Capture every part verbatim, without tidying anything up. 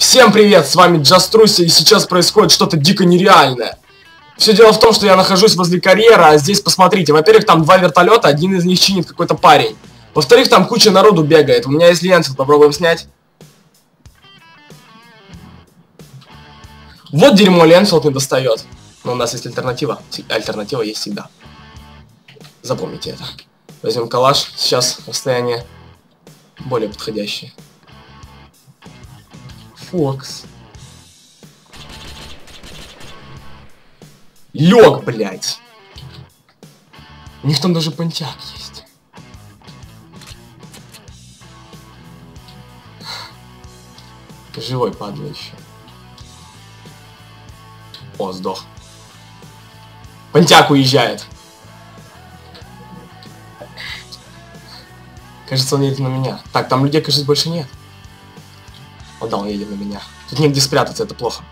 Всем привет, с вами Джаструся, и сейчас происходит что-то дико нереальное. Все дело в том, что я нахожусь возле карьера, а здесь, посмотрите, во-первых, там два вертолета, один из них чинит какой-то парень. Во-вторых, там куча народу бегает. У меня есть Ленсил, попробуем снять. Вот дерьмо, Ленсилд не достает. Но у нас есть альтернатива. Альтернатива есть всегда. Запомните это. Возьмем калаш. Сейчас расстояние более подходящее. Фокс. Лёг, блядь. У них там даже понтяк есть. Живой падла еще. О, сдох. Понтяк уезжает. Кажется, он едет на меня. Так, там людей, кажется, больше нет. О, да, он едет на меня. Тут негде спрятаться, это плохо.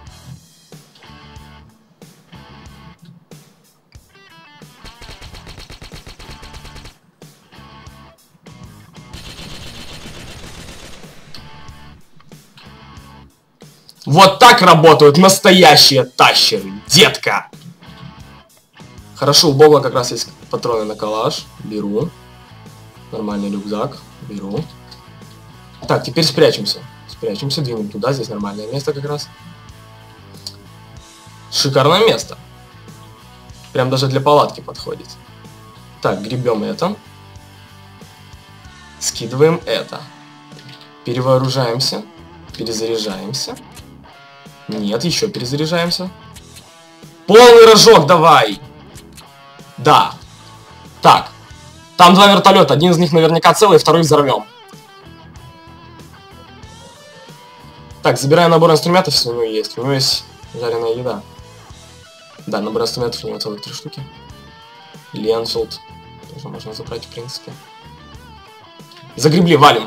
Вот так работают настоящие тащеры, детка! Хорошо, у Бога как раз есть патроны на калаш. Беру. Нормальный рюкзак. Беру. Так, теперь спрячемся. Спрячемся, двинем туда. Здесь нормальное место как раз. Шикарное место. Прям даже для палатки подходит. Так, гребем это. Скидываем это. Перевооружаемся. Перезаряжаемся. Нет, еще перезаряжаемся. Полный рожок, давай! Да. Так. Там два вертолета. Один из них наверняка целый, второй взорвем. Так, забираем набор инструментов, если у него есть. У него есть жареная еда. Да, набор инструментов у него целых три штуки. Ленфилд. Тоже можно забрать, в принципе. Загребли, валим.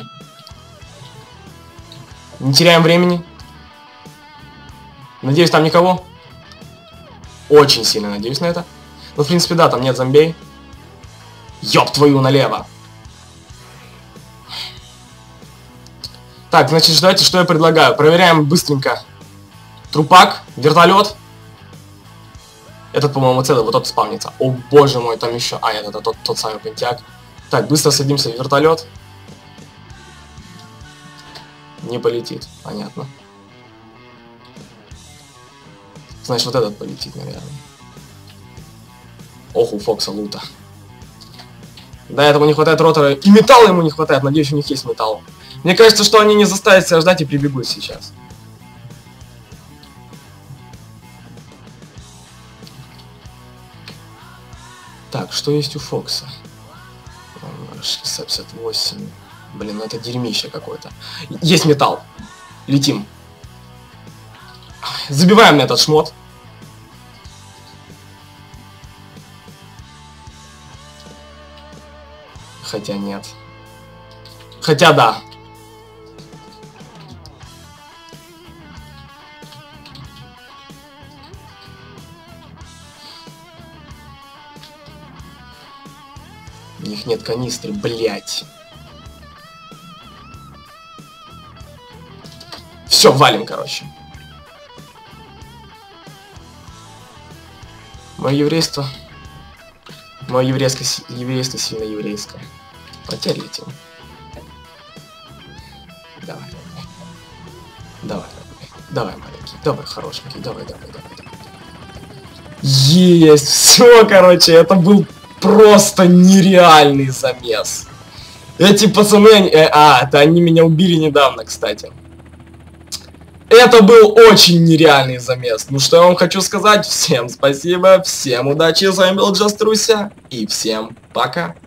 Не теряем времени. Надеюсь, там никого. Очень сильно надеюсь на это. Ну, в принципе, да, там нет зомбей. Ёб твою налево. Так, значит, давайте, что я предлагаю. Проверяем быстренько. Трупак, вертолет. Этот, по-моему, целый, вот тот спавнится. О, боже мой, там еще... А, нет, это тот, тот самый пентяк. Так, быстро садимся в вертолет. Не полетит, понятно. Значит, вот этот полетит, наверное. Ох, у Фокса лута. Да, этому не хватает ротора. И металла ему не хватает. Надеюсь, у них есть металл. Мне кажется, что они не заставят себя ждать и прибегут сейчас. Так, что есть у Фокса? шестьдесят пятьдесят восемь. Блин, ну это дерьмище какое-то. Есть металл. Летим. Забиваем на этот шмот. Хотя нет. Хотя да. У них нет канистры, блять. Все, валим, короче. Мое еврейство. Мое еврейское, еврейство сильно еврейское. Потерь летим. Давай, давай. Давай, давай, маленький. Давай, хорошенький. Давай, давай, давай, давай. Есть! Все, короче, это был просто нереальный замес. Эти пацаны... Э, а, это они меня убили недавно, кстати. Это был очень нереальный замес. Ну что я вам хочу сказать? Всем спасибо, всем удачи, с вами был Джаструся. И всем пока.